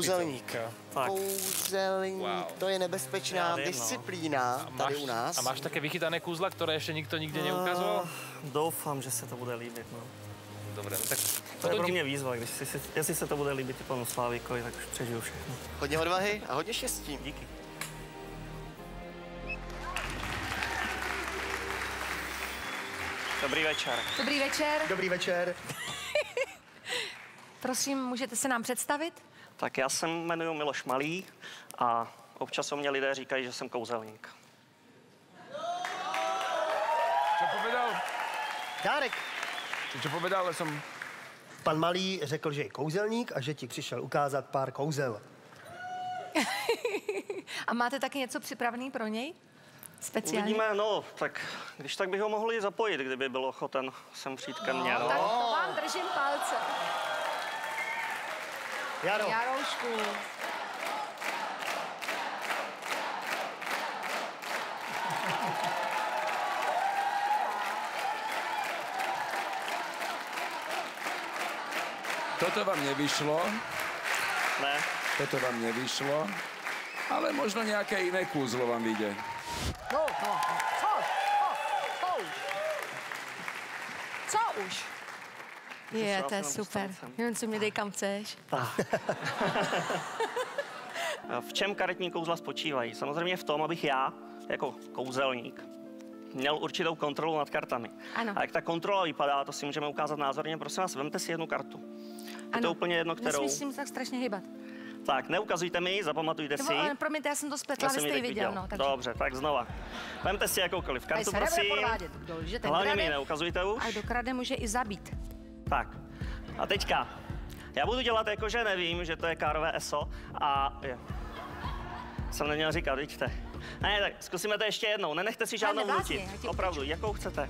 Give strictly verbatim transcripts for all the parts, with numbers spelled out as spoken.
Kouzelník. Kouzelník, wow. To je nebezpečná vím, disciplína no. tady máš, u nás. A máš také vychytané kúzla, ktoré ještě nikto nikde neukazoval? Uh, doufám, že se to bude líbit, no. Dobre, no tak... To je pro mě výzva, když si, jestli se to bude líbit panu Slávíkovi, tak už přežiju všechno. Hodně odvahy a hodně štěstí. Díky. Dobrý večer. Dobrý večer. Dobrý večer. Prosím, můžete se nám představit? Tak já se jmenuji Miloš Malý a občas o mě lidé říkají, že jsem kouzelník. Co povedal? Dárek. Co povedal, jsem... Pan Malý řekl, že je kouzelník a že ti přišel ukázat pár kouzel. A máte taky něco připravený pro něj? Speciálně? Uvidíme, no, tak když tak bych ho mohli zapojit, kdyby byl ochoten sem přijít ke mně. No. Tak to vám držím palce. Jaro. Jaroušku. Toto vám nevyšlo. Ne. Toto vám nevyšlo. Ale možno nějaké jiné kúzlo vám vyjde. No, no, no. Co? Co? Co už? Co už? Je, to je super. Jenom co mě dej kam chceš. V čem karetní kouzla spočívají? Samozřejmě v tom, abych já, jako kouzelník, měl určitou kontrolu nad kartami. Ano. A jak ta kontrola vypadá, to si můžeme ukázat názorně. Prosím vás, vemte si jednu kartu. Je ano. to úplně jedno, kterou... Nesmíš si tak strašně hýbat. Tak, neukazujte mi ji, zapamatujte si. Nebo, promiňte, já jsem to spletla, vy jste ji viděl. No, takže... Dobře, tak znova. Vemte si jakoukoliv kartu, se prosím. podvádět, kdo, že ten Hlavně krade, mi neukazujte už. A kdo krade, může i zabít. Tak, a teďka. Já budu dělat jako, že nevím, že to je kárové eso a... Je. Jsem neměl říkat, vidíte. Ne, tak zkusíme to ještě jednou. Nenechte si žádnou vnutit. Opravdu, jakou chcete.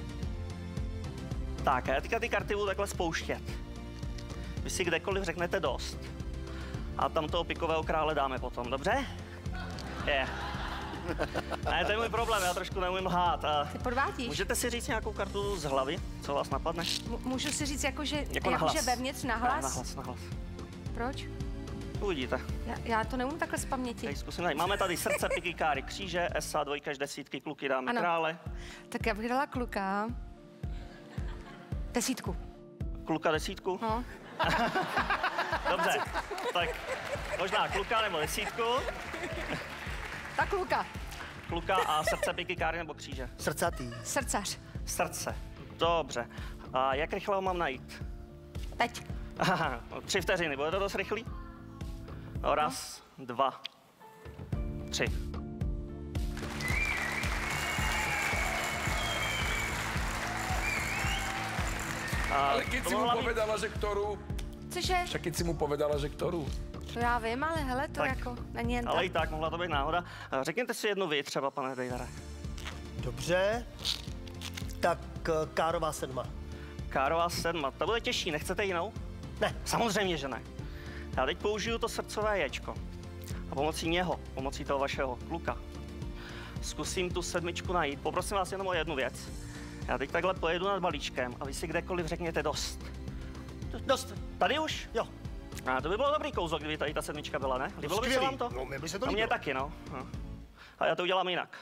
Tak, a já teďka ty karty budu takhle spouštět. Vy si kdekoliv řeknete dost. A tam toho pikového krále dáme potom, dobře? Je. Ne, to je můj problém, já trošku neumím lhát. A Ty podvádíš. můžete si říct nějakou kartu z hlavy, co vás napadne? M- můžu si říct, jako, že, Jako jako nahlas. že vevnitř nahlas? Ne, nahlas, nahlas. Proč? Uvidíte. Já, já to neumím takhle z paměti. Teď zkusím najít. Máme tady srdce, piky, káry, kříže, esa, dvojka, desítky, kluky, dámy, Ano. krále. Tak já bych dala kluka. Desítku. Kluka, desítku? No. Dobře, tak možná kluka nebo desítku. Tak kluka. Kluka a srdce, piky, káry nebo kříže? Srdcatý. Srdcař. Srdce. Dobře. A jak rychle ho mám najít? Teď. Aha, tři vteřiny, bude to dost rychlý? No, raz, no. dva, tři. Ale keď si mu povedala, že ktorú... Cože? Však keď si mu povedala, že ktorú? To já vím, ale hele, to Tak, jako není jen Ale tak. i tak, mohla to být náhoda. Řekněte si jednu vy třeba, pane Dejdare. Dobře. Tak uh, Kárová sedma. Kárová sedma, ta bude těžší, nechcete jinou? Ne. Samozřejmě, že ne. Já teď použiju to srdcové ječko. A pomocí něho, pomocí toho vašeho kluka, zkusím tu sedmičku najít. Poprosím vás jenom o jednu věc. Já teď takhle pojedu nad balíčkem a vy si kdekoliv řekněte dost. Dost. Tady už? Jo. A to by bylo dobrý kouzlo, kdyby tady ta sedmička byla, ne? Líbilo by se Skvělý. vám to? No, mě by se to A mně líbilo. taky, no. no. A já to udělám jinak.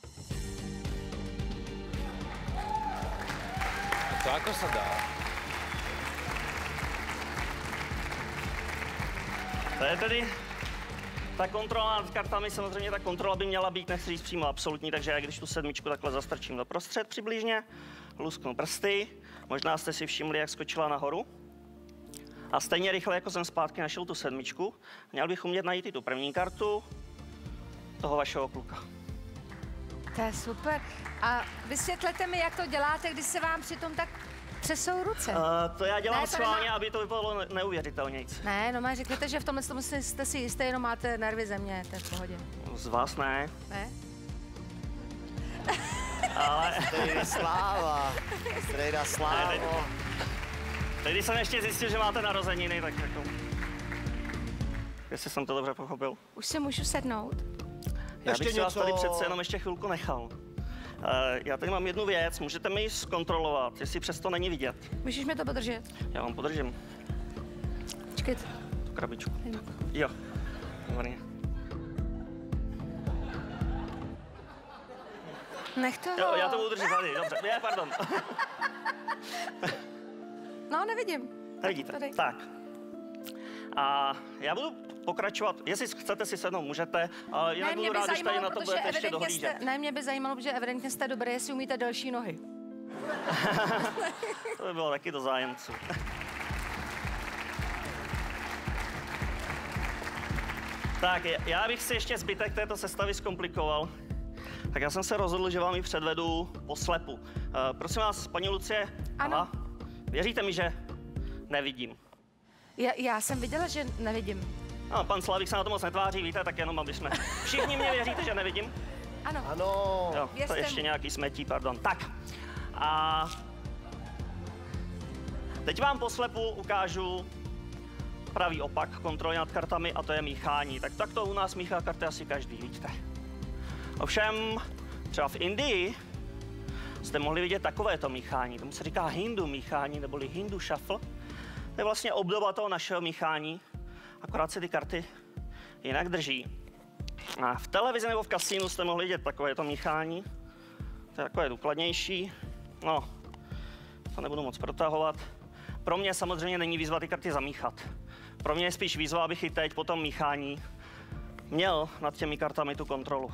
To ako sa dá? To je tedy ta kontrola nad kartami, samozřejmě ta kontrola by měla být, nechci říct přímo absolutní, takže já když tu sedmičku takhle zastrčím doprostřed přibližně, lusknu prsty, možná jste si všimli, jak skočila nahoru. A stejně rychle, jako jsem zpátky našel tu sedmičku, měl bych umět najít i tu první kartu toho vašeho kluka. To je super. A vysvětlete mi, jak to děláte, když se vám přitom tak třesou ruce. Uh, to já dělám Ne, to schválně, nemá- aby to vypadalo ne- neuvěřitelnějc. Ne, no má řekněte, že v tomhle tomu jste jste si jistý, jenom máte nervy země, to je v pohodě. Z vás ne, Ne? ale Strejda Sláva. Strejda Slávo. teď, když jsem ještě zjistil, že máte narozeniny, tak jako... Jestli jsem to dobře pochopil. Už se můžu sednout? Já Ještě bych si vás něco- tady přece jenom ještě chvilku nechal. Uh, já tady mám jednu věc, můžete mi ji zkontrolovat, jestli přesto není vidět. Můžeš mi to podržet? Já vám podržím. Počkejte. krabičku. Jo, dobrně. Nech toho. Jo, já to budu držet tady, dobře. Je, pardon. No, nevidím. Nevidíte, Tady. tak. A já budu pokračovat, jestli chcete si sednout, můžete, ale jinak Ne, mě budu by rád, když tady zajímalo, na to protože budete ještě evidentně dohlížet. jste, ne, mě by zajímalo, protože evidentně jste dobré, jestli umíte delší nohy. To by bylo taky do zájemců. Tak, já bych si ještě zbytek této sestavy zkomplikoval. Tak já jsem se rozhodl, že vám ji předvedu po slepu. Uh, prosím vás, paní Lucie, Ano. aha, věříte mi, že nevidím? Já, já jsem viděla, že nevidím. No, pan Slavik se na to moc netváří, víte, tak jenom aby jsme... Všichni mě věříte, že nevidím? Ano. Ano. Jo, to Věřte je ještě mi. nějaký smetí, pardon. Tak. A teď vám poslepu ukážu pravý opak kontroly nad kartami a to je míchání. Tak takto u nás míchá karty asi každý, vidíte. Ovšem, třeba v Indii jste mohli vidět takovéto míchání. Tomu se říká hindu míchání, neboli hindu shuffle. To je vlastně obdoba toho našeho míchání, akorát se ty karty jinak drží. A v televizi nebo v kasínu jste mohli vidět takovéto míchání. To je takové důkladnější. No, to nebudu moc protahovat. Pro mě samozřejmě není výzva ty karty zamíchat. Pro mě je spíš výzva, abych i teď po tom míchání měl nad těmi kartami tu kontrolu.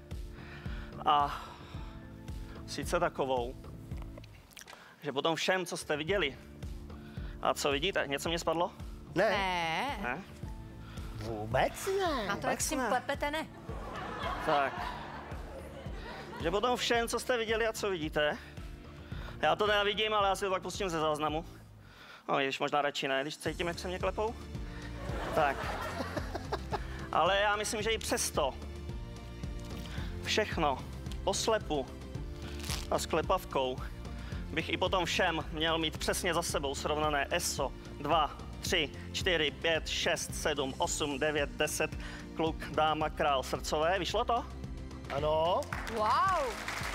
A sice takovou, že po tom všem, co jste viděli, a co vidíte, něco mě spadlo? Ne. Ne. Ne? Vůbec ne. A to, jak s tím ne. klepete, ne. Tak. Že po tom všem, co jste viděli a co vidíte, já to nevidím, ale já si to pak pustím ze záznamu. No, když možná radši ne, když cítím, jak se mě klepou. Tak. Ale já myslím, že i přesto všechno poslepu a s klepavkou bych i potom všem měl mít přesně za sebou srovnané E S O dva, tři, čtyři, pět, šest, sedm, osm, devět, deset, kluk, dáma, král, srdcové. Vyšlo to? Ano. Wow.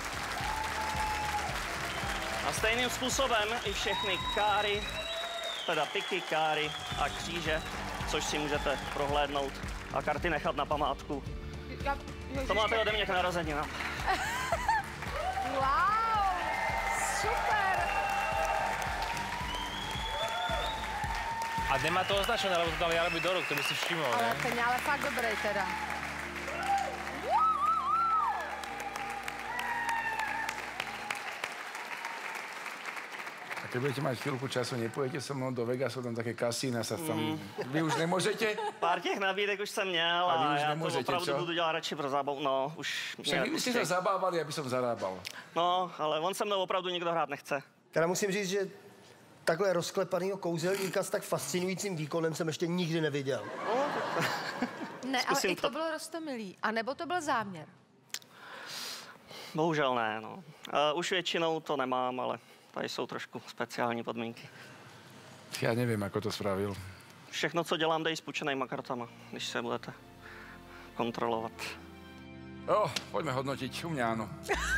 A stejným způsobem i všechny káry, teda piky, káry a kříže, což si můžete prohlédnout a karty nechat na památku. Já, To máte ode mě k narozeninám. Wow. Super. A nemá to označené, lebo to tam Jaromír do ruk, to by si všimol, Ale ne? ten je ale fakt dobrý teda. A keď budete mať chvíľku času, nepojete so mnou do Vegasu, tam také kasína sa tam... Vy už nemôžete? Pár těch nabídek už jsem měl A vy a, už já nemůžete, to opravdu čo? budu dělat radši pro zábavu. No, už mě Však vy ste nepustí. sa zabávali, aby som zarábal. No, ale on se mnou opravdu nikdo hrát nechce. Teda musím říct, že takhle rozklepanýho kouzelníka s tak fascinujícím výkonem jsem ještě nikdy neviděl. Ne, ale Zkusím i to to. bylo roztomilý. A nebo to byl záměr. Bohužel ne, no. Uh, už většinou to nemám, ale tady jsou trošku speciální podmínky. Ja neviem, ako to spravil. Všechno, co dělám, dej s půjčenýma kartama, když se budete kontrolovat. O, poďme hodnotiť. U mňa áno.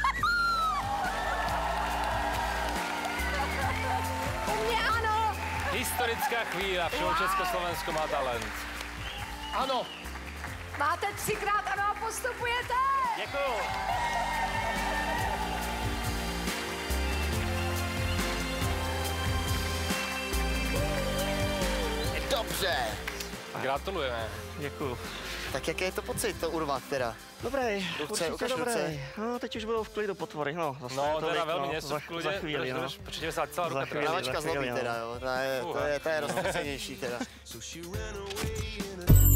U mě ano. Historická chvíľa, všeho Československo má talent. Ano. Máte třikrát ano a postupujete. Děkuju. Dobře. Gratulujeme. Děkuju. Tak jaký je to pocit to urvat teda? Dobrý, Ruce, určitě ukaž dobrý. ruce. No, teď už budou v klidu potvory, no. Zase je No, to teda lid, veľmi no. nie sú za, v kľude. za chvíli, no. Počítame sa, celá Za ruka chvíli. teraz. Hlavačka za chvíli, zlobí no. teda, jo. To je, to je, to je rozhocenější teda. So she ran away in a